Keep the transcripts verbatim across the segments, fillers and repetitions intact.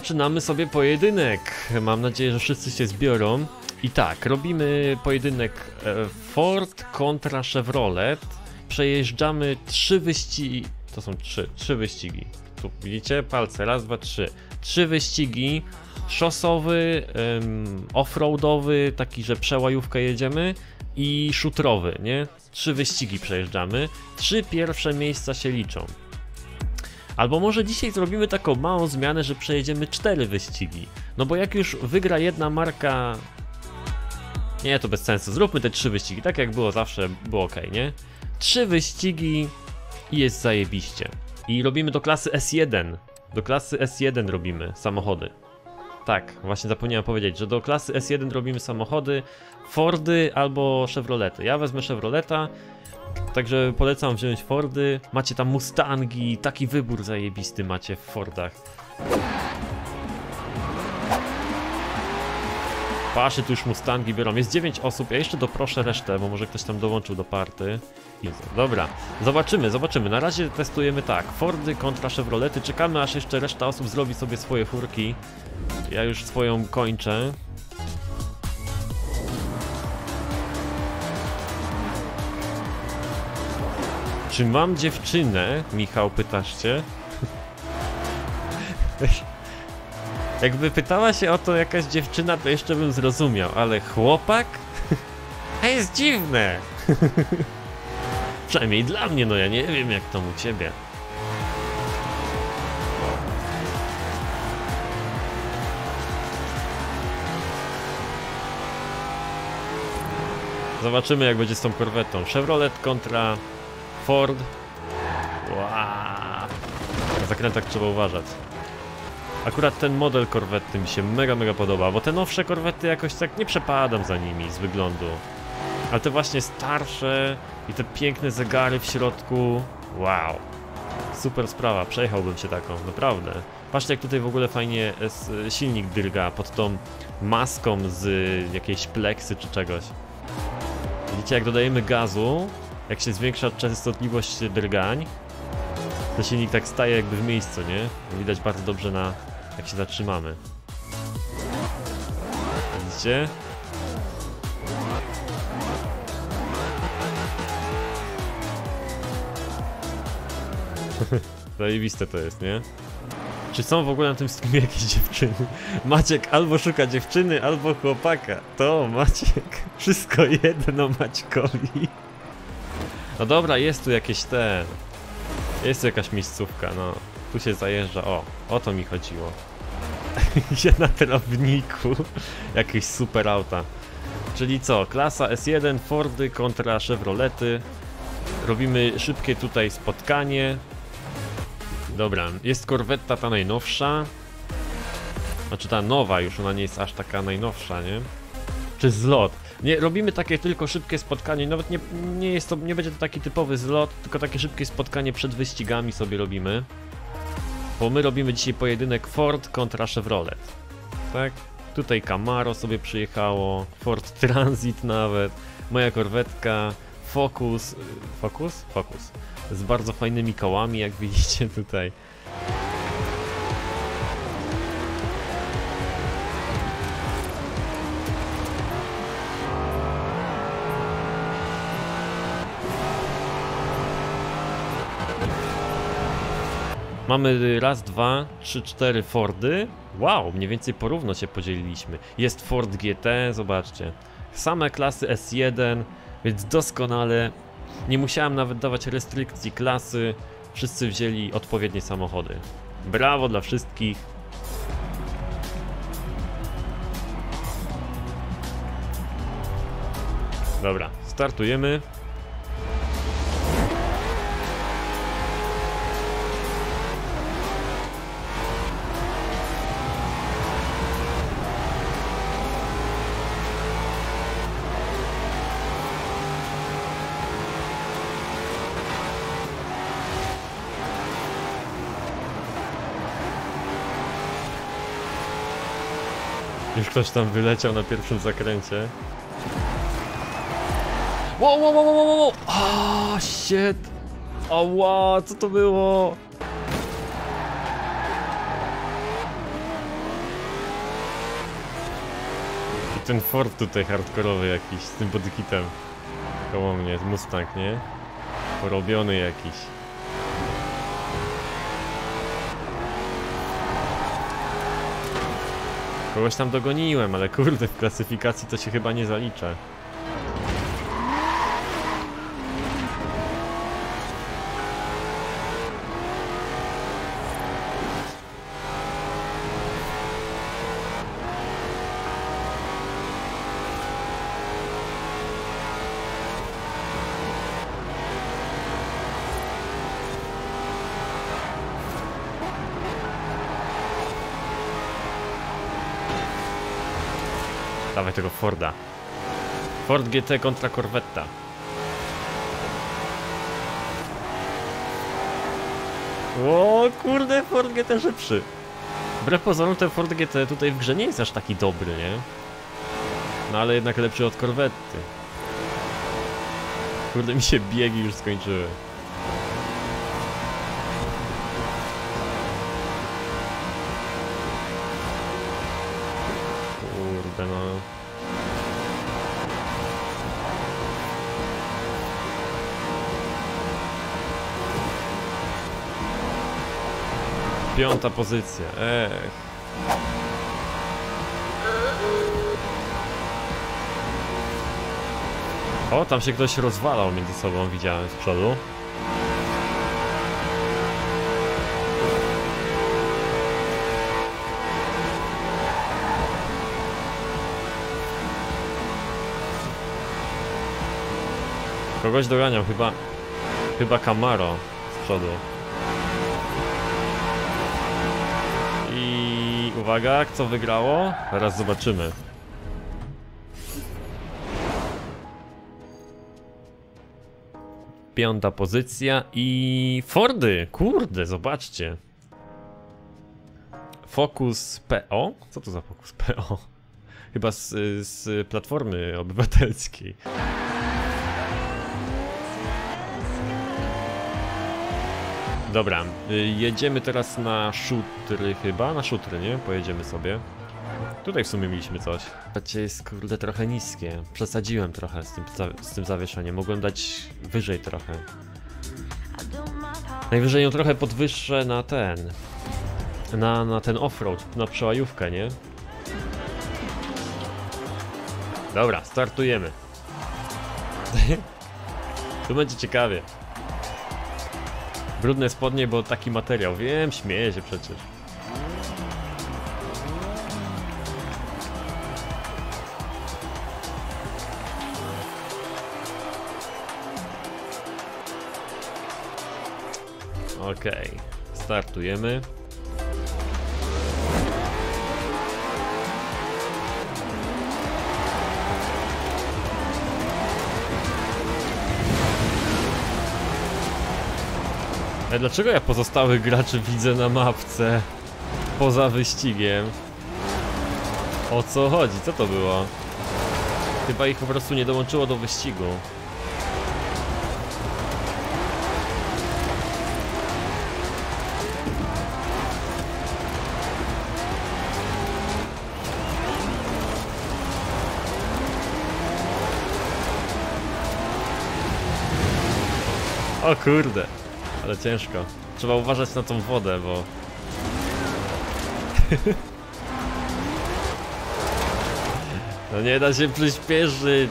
Zaczynamy sobie pojedynek. Mam nadzieję, że wszyscy się zbiorą. I tak, robimy pojedynek Ford kontra Chevrolet. Przejeżdżamy trzy wyścigi. To są trzy, trzy wyścigi. Tu widzicie? Palce, raz, dwa, trzy. Trzy wyścigi. Szosowy, um, offroadowy, taki, że przełajówkę jedziemy. I szutrowy, nie? Trzy wyścigi przejeżdżamy. Trzy pierwsze miejsca się liczą. Albo może dzisiaj zrobimy taką małą zmianę, że przejedziemy cztery wyścigi. No bo jak już wygra jedna marka... Nie, to bez sensu. Zróbmy te trzy wyścigi. Tak jak było zawsze, było ok, nie? Trzy wyścigi i jest zajebiście. I robimy do klasy S jeden. Do klasy S jeden robimy samochody. Tak, właśnie zapomniałem powiedzieć, że do klasy S jeden robimy samochody, Fordy albo Chevrolety. Ja wezmę Chevroleta, także polecam wziąć Fordy. Macie tam Mustangi, taki wybór zajebisty macie w Fordach. Patrzcie, tu już Mustangi biorą. Jest dziewięć osób, ja jeszcze doproszę resztę, bo może ktoś tam dołączył do party. Dobra, zobaczymy, zobaczymy. Na razie testujemy tak, Fordy kontra Chevrolety. Czekamy, aż jeszcze reszta osób zrobi sobie swoje furki. Ja już swoją kończę. Czy mam dziewczynę? Michał, pytasz się? Jakby pytała się o to jakaś dziewczyna, to jeszcze bym zrozumiał, ale chłopak? To jest dziwne! Przynajmniej dla mnie, no ja nie wiem jak to u ciebie. Zobaczymy jak będzie z tą korwetą. Chevrolet kontra Ford. Wow. Na zakrętach trzeba uważać. Akurat ten model korwety mi się mega mega podoba, bo te nowsze korwety jakoś tak nie przepadam za nimi z wyglądu. Ale te właśnie starsze i te piękne zegary w środku. Wow. Super sprawa, przejechałbym się taką, naprawdę. Patrzcie jak tutaj w ogóle fajnie silnik drga pod tą maską z jakiejś pleksy czy czegoś. Widzicie jak dodajemy gazu, jak się zwiększa częstotliwość drgań, to silnik tak staje jakby w miejscu, nie? Widać bardzo dobrze na jak się zatrzymamy. Widzicie? Zajebiste to jest, nie? Czy są w ogóle na tym streamie jakieś dziewczyny? Maciek albo szuka dziewczyny, albo chłopaka. To Maciek. Wszystko jedno Maćkowi. No dobra, jest tu jakieś te... Jest tu jakaś miejscówka, no. Tu się zajeżdża, o. O to mi chodziło. Ja na trawniku. Jakieś super auta. Czyli co? Klasa S jeden, Fordy kontra Chevrolety. Robimy szybkie tutaj spotkanie. Dobra, jest korwetta ta najnowsza. Znaczy ta nowa już, ona nie jest aż taka najnowsza, nie? Czy zlot? Nie, robimy takie tylko szybkie spotkanie, nawet nie, nie jest to, nie będzie to taki typowy zlot, tylko takie szybkie spotkanie przed wyścigami sobie robimy. Bo my robimy dzisiaj pojedynek Ford kontra Chevrolet. Tak? Tutaj Camaro sobie przyjechało, Ford Transit nawet, moja korwetka, Focus, Focus? Focus. Z bardzo fajnymi kołami, jak widzicie tutaj. Mamy raz, dwa, trzy, cztery Fordy. Wow, mniej więcej porówno się podzieliliśmy. Jest Ford G T, zobaczcie. Same klasy S jeden, więc doskonale. Nie musiałem nawet dawać restrykcji klasy. Wszyscy wzięli odpowiednie samochody. Brawo dla wszystkich. Dobra, startujemy. Już ktoś tam wyleciał na pierwszym zakręcie. Wow, wow, wow, wow, wow! Oh, shit! Ała, co to było? ten Ford tutaj hardkorowy jakiś, z tym bodykitem. Koło mnie, Mustang, nie? Porobiony jakiś. Kogoś tam dogoniłem, ale kurde, w klasyfikacji to się chyba nie zalicza. Dawaj tego Forda. Ford G T kontra Corvetta. O kurde, Ford G T szybszy. Wbrew pozorom ten Ford G T tutaj w grze nie jest aż taki dobry, nie? No ale jednak lepszy od Corvetty. Kurde, mi się biegi już skończyły. Kurde no. Piąta pozycja, ech. O, tam się ktoś rozwalał między sobą, widziałem z przodu. Kogoś doganiam, chyba... Chyba Camaro z przodu. I... uwaga, kto wygrało? Teraz zobaczymy. Piąta pozycja i... Fordy! Kurde, zobaczcie. Focus P O? Co to za Focus P O? Chyba z, z Platformy Obywatelskiej. Dobra, jedziemy teraz na szutry chyba, na szutry, nie? Pojedziemy sobie. Tutaj w sumie mieliśmy coś. Patrzcie, jest kurde trochę niskie. Przesadziłem trochę z tym, z tym zawieszeniem, mogłem dać wyżej trochę. Najwyżej ją trochę podwyższę na ten... Na, na ten offroad, na przełajówkę, nie? Dobra, startujemy. Tu będzie ciekawie. Brudne spodnie, bo taki materiał. Wiem, śmieję się przecież. Okej, okay. Startujemy. A dlaczego ja pozostałych graczy widzę na mapce poza wyścigiem? O co chodzi? Co to było? Chyba ich po prostu nie dołączyło do wyścigu. O kurde, ale ciężko. Trzeba uważać na tą wodę, bo... No nie da się przyspieszyć.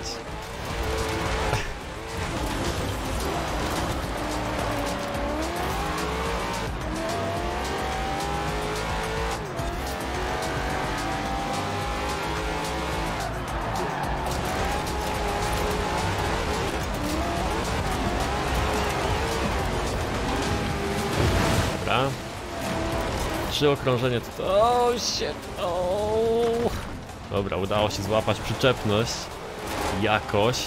Dobra. Trzy okrążenia to... O, shit. O. Dobra, udało się złapać przyczepność. Jakoś.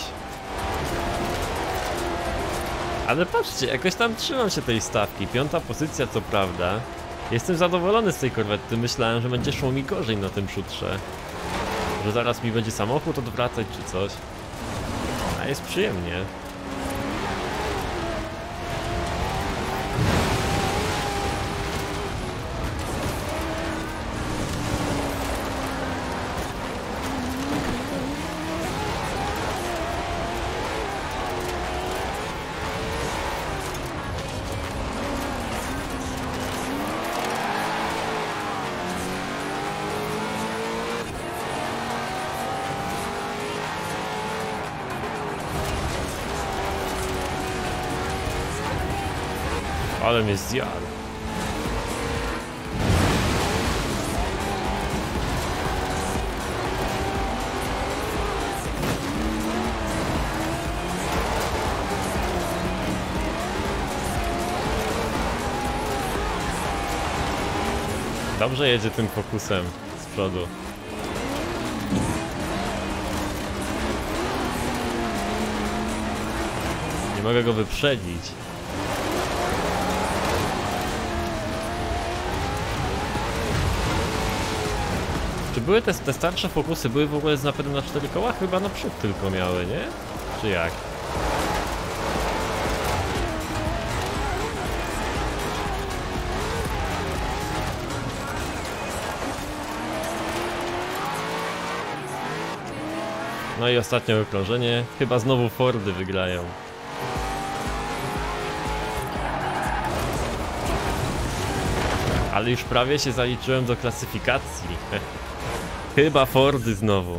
Ale patrzcie, jakoś tam trzymam się tej stawki. Piąta pozycja, co prawda. Jestem zadowolony z tej korwety. Myślałem, że będzie szło mi gorzej na tym szutrze. Że zaraz mi będzie samochód odwracać czy coś. A jest przyjemnie. Ale mnie zjadł. Dobrze jedzie tym fokusem z przodu. Nie mogę go wyprzedzić. Czy były te, te starsze fokusy, były w ogóle z napędem na cztery koła? Chyba na przód tylko miały, nie? Czy jak? No i ostatnie okrążenie. Chyba znowu Fordy wygrają. Ale już prawie się zaliczyłem do klasyfikacji. Chyba Fordy znowu.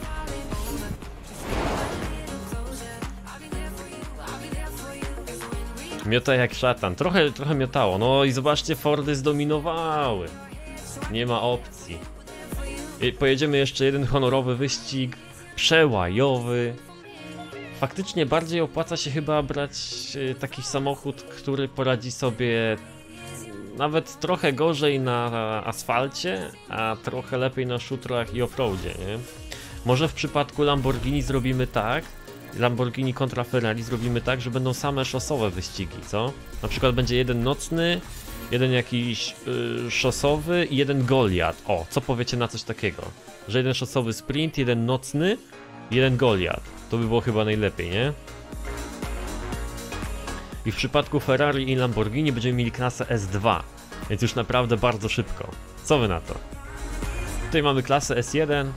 Miota jak szatan. Trochę, trochę miotało. No i zobaczcie, Fordy zdominowały. Nie ma opcji. I pojedziemy jeszcze jeden honorowy wyścig. Przełajowy. Faktycznie bardziej opłaca się chyba brać taki samochód, który poradzi sobie nawet trochę gorzej na asfalcie, a trochę lepiej na szutrach i offroadzie, nie? Może w przypadku Lamborghini zrobimy tak, Lamborghini kontra Ferrari zrobimy tak, że będą same szosowe wyścigi, co? Na przykład będzie jeden nocny, jeden jakiś yy, szosowy i jeden Goliat. O, co powiecie na coś takiego? Że jeden szosowy sprint, jeden nocny, jeden Goliat. To by było chyba najlepiej, nie? I w przypadku Ferrari i Lamborghini będziemy mieli klasę S dwa, więc już naprawdę bardzo szybko. Co wy na to? Tutaj mamy klasę S jeden.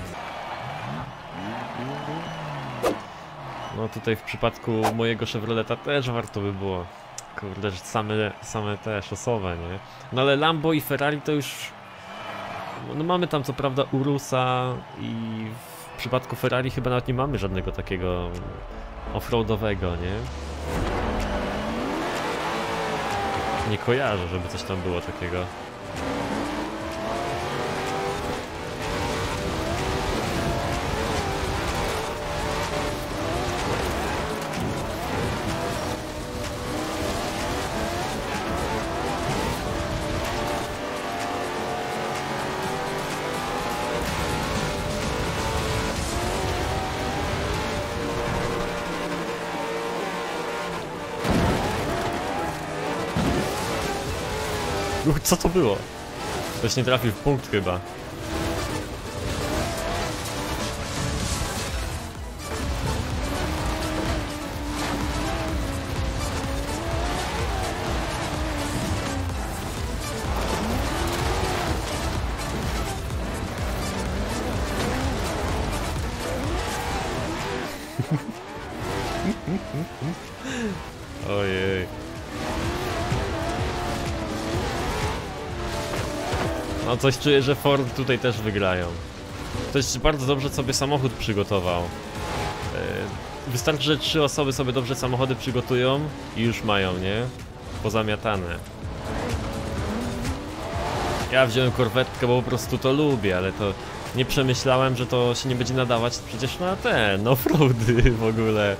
No tutaj w przypadku mojego Chevroleta też warto by było. Kurde, że same, same te szosowe, nie? No ale Lambo i Ferrari to już... No mamy tam co prawda Urusa i w przypadku Ferrari chyba nawet nie mamy żadnego takiego offroadowego, nie? Nie kojarzę, żeby coś tam było takiego. Co to było? Ktoś nie trafił w punkt chyba. Ojej. No coś czuję, że Ford tutaj też wygrają. Ktoś bardzo dobrze sobie samochód przygotował. Wystarczy, że trzy osoby sobie dobrze samochody przygotują i już mają, nie? Pozamiatane. Ja wziąłem korwetkę, bo po prostu to lubię, ale to nie przemyślałem, że to się nie będzie nadawać przecież na te, no offroady w ogóle.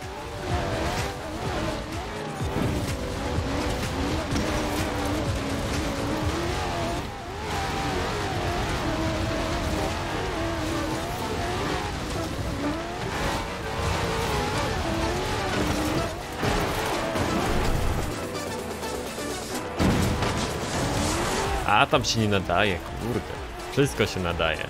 A tam się nie nadaje, kurde. Wszystko się nadaje.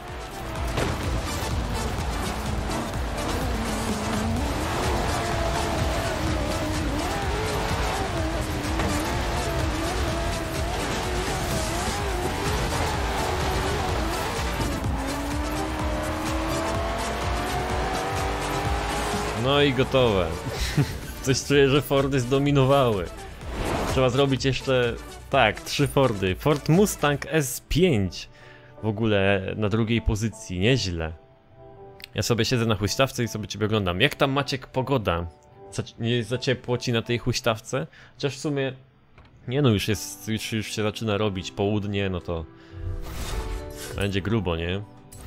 No i gotowe. Coś czuję, że Fordy zdominowały. Trzeba zrobić jeszcze... Tak, trzy Fordy. Ford Mustang S pięć w ogóle na drugiej pozycji, nieźle. Ja sobie siedzę na huśtawce i sobie ciebie oglądam. Jak tam, Maciek, pogoda? Za, nie za ciepło ci na tej huśtawce? Chociaż w sumie Nie no, już jest, już, już się zaczyna robić południe, no to będzie grubo, nie?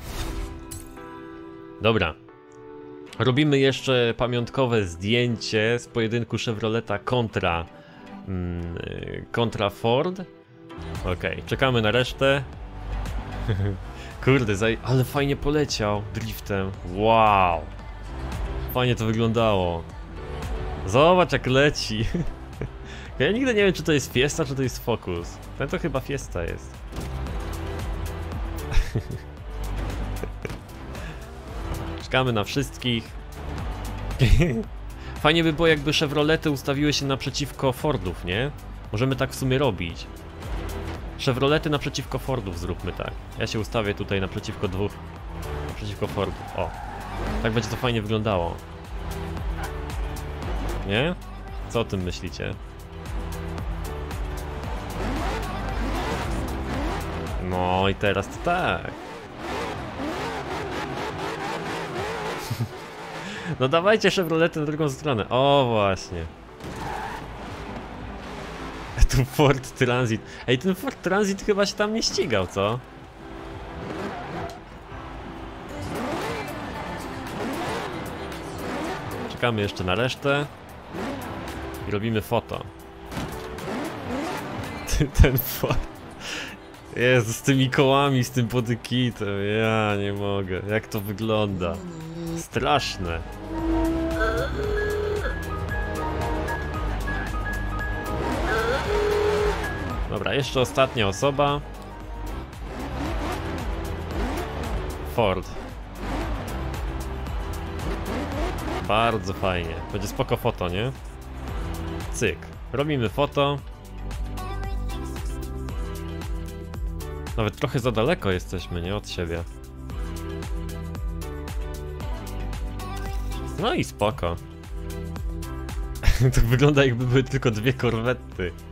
Dobra. Robimy jeszcze pamiątkowe zdjęcie z pojedynku Chevroleta kontra mm, kontra Ford. Okej, okay, czekamy na resztę. Kurde, zaj... ale fajnie poleciał driftem. Wow. Fajnie to wyglądało. Zobacz jak leci. Ja nigdy nie wiem, czy to jest Fiesta, czy to jest Focus. Ten to chyba Fiesta jest. Czekamy na wszystkich. Fajnie by było, jakby Chevrolety ustawiły się naprzeciwko Fordów, nie? Możemy tak w sumie robić. Chevrolety naprzeciwko Fordów zróbmy tak. Ja się ustawię tutaj naprzeciwko dwóch. Naprzeciwko Fordów. O. Tak będzie to fajnie wyglądało. Nie? Co o tym myślicie? No i teraz to tak. No dawajcie Chevrolety na drugą stronę. O właśnie. Tu Ford Transit. Ej, ten Ford Transit chyba się tam nie ścigał, co? Czekamy jeszcze na resztę. I robimy foto. Ten Ford. Jezu, z tymi kołami, z tym bodykitem. Ja nie mogę. Jak to wygląda? Straszne. Dobra, jeszcze ostatnia osoba. Ford. Bardzo fajnie. Będzie spoko foto, nie? Cyk. Robimy foto. Nawet trochę za daleko jesteśmy, nie? Od siebie. No i spoko. To wygląda, jakby były tylko dwie korwety.